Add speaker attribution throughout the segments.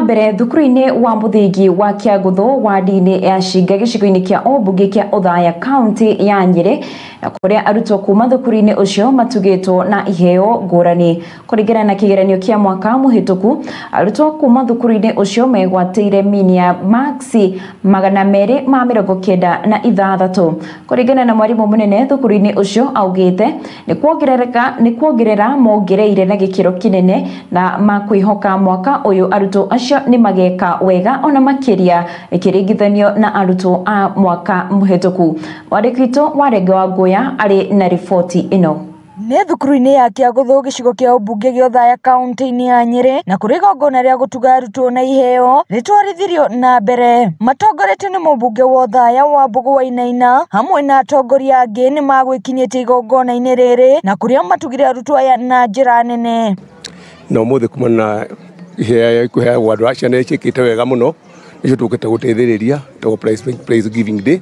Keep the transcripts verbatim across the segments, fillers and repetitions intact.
Speaker 1: mbere thukuru-ini wa muthingi wa Kianguthu wadi-ini ya Shinga gicigo-ini kia Wambugu kia Othaya County ya Nyeri na kuria arutwo kuma thukuru-ini ucio matugitwo na iheo ngurani kuringana na kigeranio kia mwaka muhituku. Arutwo kuma thukuru-ini ucio megwatĩire minia maxi magana meri ma mirongo kenda na ithathatu kuringana na mwarimu munene thukuru-ini ucio augite ni kuongerereka ni kuongerera mongereire na gikiro kinene na makwihoka mwaka uyu arutwo acio ni mageka wega ona makiria ikiringithanio na arutwo a mwaka muhituku. Warikito warege wa Ngoya ari na ripoti ino.
Speaker 2: Ne thukuru-ini ya Kianguthu gicigo kia Wambugu kia Othaya County ya Nyeri na kuri igongona ria gutuga arutwo na iheo ritwarithirio na mbere. Matongoretio ni mũmbunge wa Othaya Wambugu Wainaina hamwe na atongoria angi ni magwikinyitie igongona-ini riri na kuria matugire arutwo aya na njira nene.
Speaker 3: No muthe kuma na ihea kuhea wandu acia ne cikite wega muno nicio tukite guteithiriria to praise giving day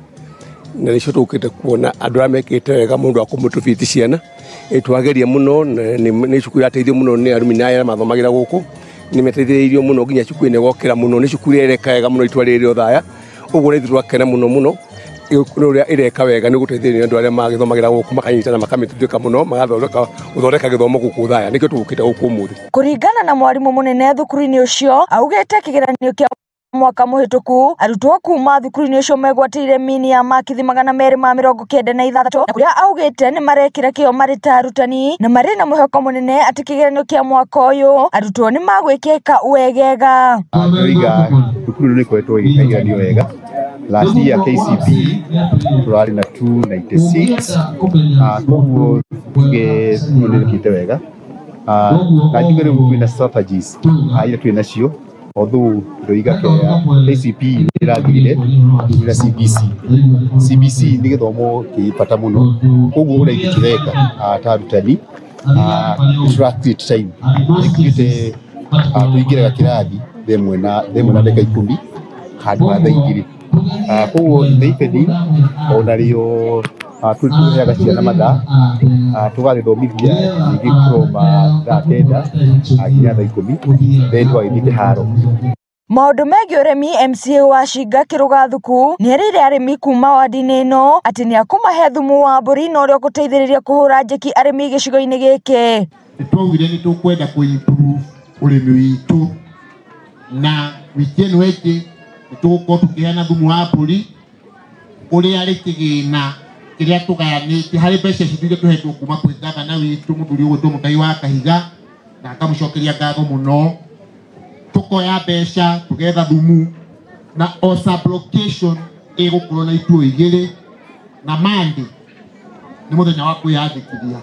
Speaker 3: na nicio tukite kuona andu amekite wega mundu akumutubiti ciana etwageria muno ni cukuru ateithio muno ni arumi na aya mathomagira guku ni meteithiririo muno ginya cukuru ne gokira muno ni cukuru ereka wega muno itwarire Othaya uguo ni twakena muno muno ikuria ireka wega ni guteithiriria andu aria magithomagira guku makanyitana makamitithika muno magathondeka uthondeka githomo guku Othaya nikio tukite guku muthi.
Speaker 2: Kuringana na mwarimu munene thukuru-ini ucio augite kigeranio kia mwaka muhituku arutwo kuma thukuru-ini ucio megwatĩire minia makithi magana meri ma mirongo kenda na ithathatu na kuria augite ni marekira kio mari ta arutani na mari na muhoko munene ati kigeranio kia mwaka uyu arutwo ni magwikika wegega.
Speaker 4: Turiga thukuru ni kwetwo ikigeranio wega. Last year K C P turari na two ninety-six ah koguo ge ndirikite wega ah na tigere kwina strategies aira twina cio although ndoiga kia K C P irathirire ira C B C C B C ni githomo kipata muno koguo ura ikireka atarutani ah structured time ikite tuigire gakirathi themwe na themwe na ndeka ikumi hadi wa thaigiri ah koguo ndeipedi onario tutuyaga ciana mathaa tugathomithia igikoma thaa kenda nginya thaa ikumi then twagithie haro.
Speaker 2: Maundu megi uremi M C A wa Shinga Kirugathuku ni erire arimi kuma wadi-ini ino ati ni akumahe thumu wa mburi na uria guteithiriria kuhura njeki arimi gicigo-ini giki.
Speaker 5: Nitwaugire ni tukwenda ku-improve urimi witu na wiki ino ĩngĩ nitugukorwo tukiheana thumu wa mburi uria ari kigina kiria tugayanite hari mbeca cithuire tuhetwo kuma kwi gavana witu muthuri ugwitwo Mutai wa Kahiga na akamucokeria ngatho muno. Tukoya mbeca tugetha thumu na osa blockation igukorwo na ituo igiri na Monday ni muthenya wa kwiyandikithia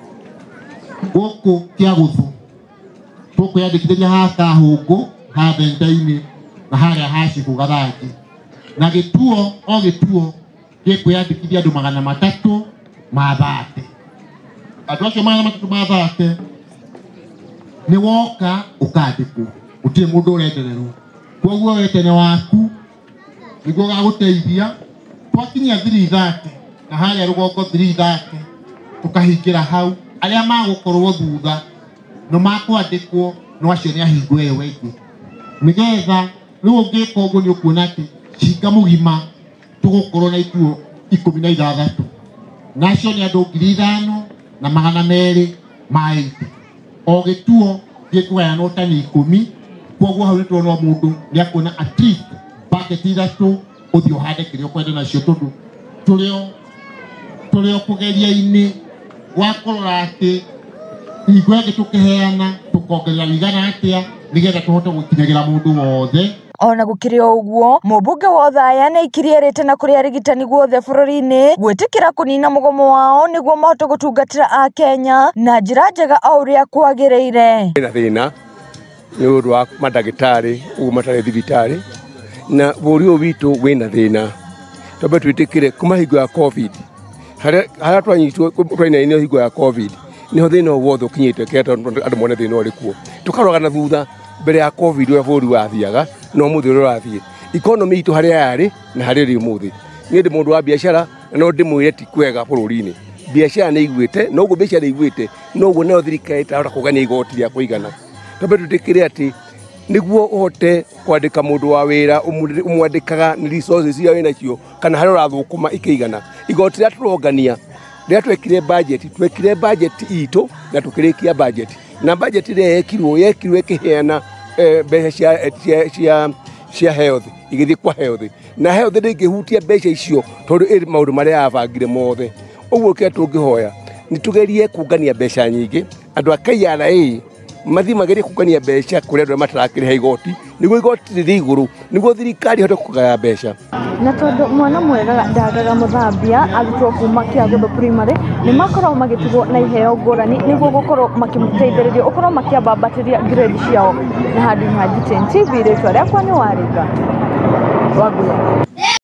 Speaker 5: guku Kianguthu tukwiyandikithia haka hungu ha thenda-ini na haria haciku gathangi na gituo o gituo gikwiyandikithia andu magana matatu ma thate. Andu acio magana matatu ma thate ni woka ukandikwo utie mundu urendererwo koguo wetene waku niguo gaguteithia twakinyia three thirty na haria rugongo three thirty tukahingira hau aria magukorwo thutha no makwandikwo no acio ni ahingo ewe ingi nigetha riu ngika uguo ni ukuona ati Shinga mugima tugukorwo na ituo ikumi na ithathatu nacio ni andu ngiri ithano na magana meri ma eighty o gituo gikugayanwo tani ikumi koguo hau nitwona mundu ni akuona at least bucket ithatu uthio uhande kirio kwenda nacio tundu turio turio kugeria-ini wa kurora ati igwege tukiheana tukongerera igana atia nigetha tuhote gukinyagira mundu wothe.
Speaker 2: Ona gukiri uguo mũmbunge wa Othaya ni ikirierite na kuri arigitani guothe bururi-ini gwitikira kunina mugomo wao niguo mahote gutungatira a Kenya na njira njega o uria kwagiriire.
Speaker 3: Ina thina ni undu wa madagitari uguo matare thibitari na buri witu wina thina tobe twitikire kuma hingo ya covid haria haria twanyitwo twaina ino hingo ya covid niho thina wothe ukinyite keta andu mone thina uri kuo tukaroga na thutha mbere ya covid wa buri wathiaga no muthi urathie economy itu haria yari na haria ri muthi ni ndi mundu wa biashara no ndi mwire ti kwega bururi-ini biashara ni igwite no guo biashara igwite no guo no thirikari ta ora kugania igoti ria kuigana tobe tutikire ati niguo uhote kwandika mundu wa wira umwandikaga ni resources cia wina cio kana hari urathukuma ikeigana igoti ria turongania ria twekire budget twekire budget ito na tukirikia budget na budget ria yekirwo yekirwo ikiheana mbeca cia cia cia health igithi kwa health na health ndingihutia mbeca icio tondu maundu maria abangire mothe uguo kia tungihoya ni tugerie kungania mbeca nyingi andu a K R A mathi magerie kungania mbeca kuri andu matarakire igoti niguo igoti riri iguru niguo thirikari hote kugaya mbeca
Speaker 2: na tondu mwana mwega ndagaga muthambia arutwo kuma Kianguthu Primary ni makorwo magitigwo na iheo ngurani niguo gukorwo makimuteithĩrĩria ukorwo makiambambatiria grade ciao na handũ ha G ten T V ritwa riakwa ni Warĩnga Wambui.